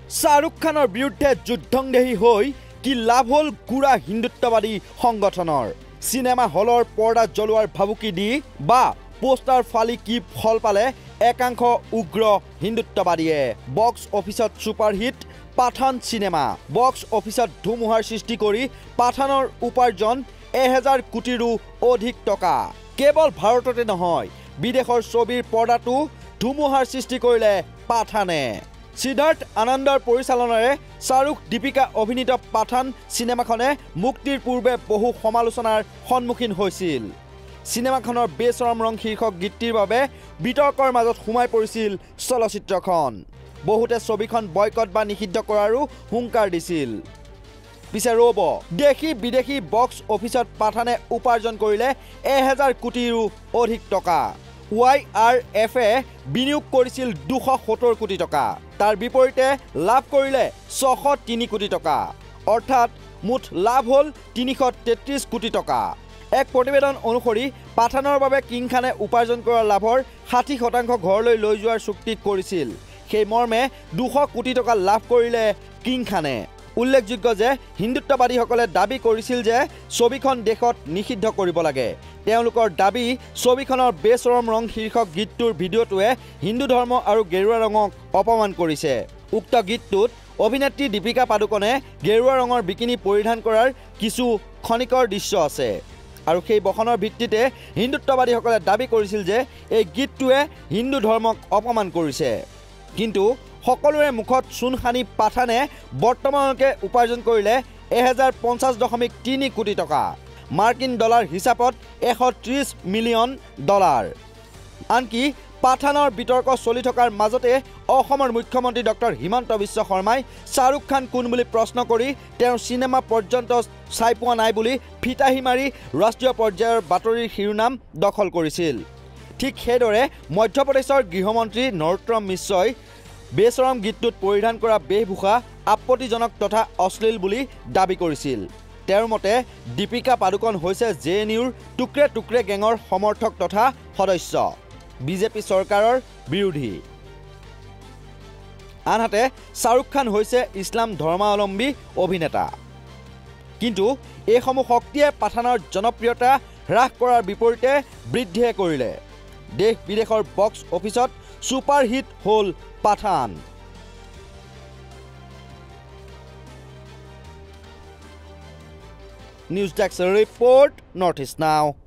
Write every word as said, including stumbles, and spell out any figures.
শ্বাহৰুখ খানৰ বিৰুদ্ধে যুদ্ধংদেহী হৈ কি লাভ হল গুড়া হিন্দুত্ববাদী সংগঠনৰ সিনেমা হলৰ পৰ্দা জ্বলোৱাৰ ভাবুকি দি বা পোষ্টাৰ ফালি কি ফল পালে একাংশ উগ্ৰ হিন্দুত্ববাদীয়ে বক্স অফিচত সুপাৰহিট পাঠান সিনেমা বক্স অফিচত ধুমুহাৰ সৃষ্টি কৰি পাঠানৰ উপাৰ্জন এহেজাৰ কোটিৰো অধিক টকা কেৱল ভাৰততে নহয় বিদেশৰ ছবিৰ পৰ্দাটো ধুমুহাৰ সৃষ্টি কৰিলে পাঠানে সিদ্ধাৰ্থ আনন্দৰ পৰিচালনাৰে শ্বাহৰুখ দীপিকা অভিনীত পাঠান সিনেমাখনে মুক্তিৰ পূৰ্বে বহু সমালোচনাৰ সন্মুখীন হৈছিল সিনেমাখনৰ বেচৰম ৰং শীৰ্ষক গীতটিৰ বাবে বিতৰ্কৰ মাজত সোমাই পৰিছিল চলচ্চিত্ৰখন বহুতে ছবিখন বয়কট বা নিষিদ্ধ কৰাৰো হুংকাৰ দিছিল পিছে ৰব দেশী বিদেশী বক্স অফিচত পাঠানে উপাৰ্জন কৰিলে এহেজাৰ কোটিৰো অধিক টকা ৱাই আৰ এফ এ বিনিয়োগ কৰিছিল দুশ সত্তৰ কোটি টকা তাৰ বিপৰীতে লাভ কৰিলে ছশ তিনি কোটি টকা অৰ্থাৎ মুঠ লাভ হল তিনিশ তেত্ৰিশ কোটি টকা এক প্ৰতিবেদন অনুসৰি পাঠানৰ বাবে কিং খানে উপাৰ্জন কৰা লাভৰ ষাঠি শতাংশ ঘৰলৈ লৈ যোৱাৰ চুক্তি কৰিছিল সেই মৰ্মে দুশ কোটি টকা লাভ কৰিলে কিং খানে উল্লেখযোগ্য যে হিন্দুত্ববাদীসকলে দাবী কৰিছিল যে ছবিখন দেশত নিষিদ্ধ কৰিব লাগে তেওঁলোকৰ দাবী ছবিখনৰ বেচৰম ৰং শীৰ্ষক গীতটোৰ ভিডিঅ'টোৱে হিন্দু ধৰ্ম আৰু গেৰুৱা ৰঙক অপমান কৰিছে উক্ত গীতটোত অভিনেত্ৰী দীপিকা পাডুকনে গেৰুৱা ৰঙৰ বিকিনি পৰিধান কৰাৰ কিছু ক্ষণিকৰ দৃশ্য আছে আৰু সেই বখনৰ ভিত্তিতে হিন্দুত্ববাদীসকলে দাবী কৰিছিল যে এই গীতটোৱে হিন্দু ধৰ্মক অপমান কৰিছে কিন্তু সকলোৰে মুখত চূণ সানি পাঠানে বৰ্তমানলৈকে উপাৰ্জন কৰিলে এহেজাৰ পঞ্চাছ দশমিক তিনি কোটি টকা মাৰ্কিন ডলাৰ হিচাপত এশ ত্ৰিছ মিলিয়ন ডলাৰ আনকি পাঠানৰ বিতৰ্ক চলি থকাৰ মাজতে অসমৰ মুখ্যমন্ত্ৰী ডক্টৰ হিমন্ত বিশ্ব শৰ্মাই শ্বাহৰুখ খান কোন বুলি প্ৰশ্ন কৰি তেওঁৰ চিনেমা পৰ্যন্ত চাই পোৱা নাই বুলি ফিতাহি মাৰি ৰাষ্ট্ৰীয় পৰ্যায়ৰ বাতৰিৰ শিৰোনাম দখল কৰিছিল ঠিক সেইদৰে মধ্যপ্ৰদেশৰ গৃহমন্ত্ৰী নৰোত্তম মিশ্ৰই বেচৰম গীতটোত পৰিধান কৰা বেশভূষা আপত্তিজনক তথা অশ্লীল বুলি দাবী কৰিছিল তেওঁৰ মতে দীপিকা পাডুকন হৈছে জে এন ইউৰ টুকৰে টুকৰে গেঙৰ সমৰ্থক তথা সদস্য বিজেপি চৰকাৰৰ বিৰোধী আনহাতে শ্বাহৰুখ খান হৈছে ইছলাম ধৰ্মাৱলম্বী অভিনেতা কিন্তু এইসমূহ শক্তিয়ে পাঠানৰ জনপ্ৰিয়তা হ্ৰাস কৰাৰ বিপৰীতে বৃদ্ধিহে কৰিলে দেশ বিদেশৰ বক্স অফিচত সুপাৰহিট হল Pathaan news desk report north east নাও।